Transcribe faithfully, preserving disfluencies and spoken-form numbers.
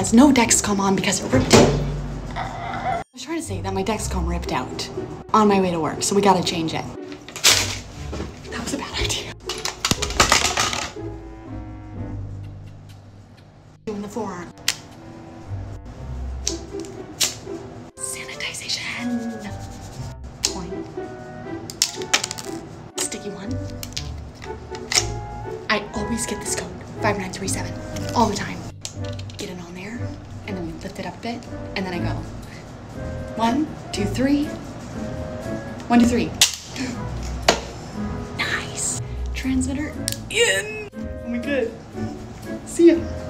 has no dexcom on because it ripped out. I was trying to say that my dexcom ripped out on my way to work, so we gotta change it. That was a bad idea. Doing the forearm. Sanitization. Point. Sticky one. I always get this code, five nine three seven, all the time. Get it on there, and then we lift it up a bit, and then I go, one, two, three, one, two, three. Nice. Transmitter in. Oh my god. See ya.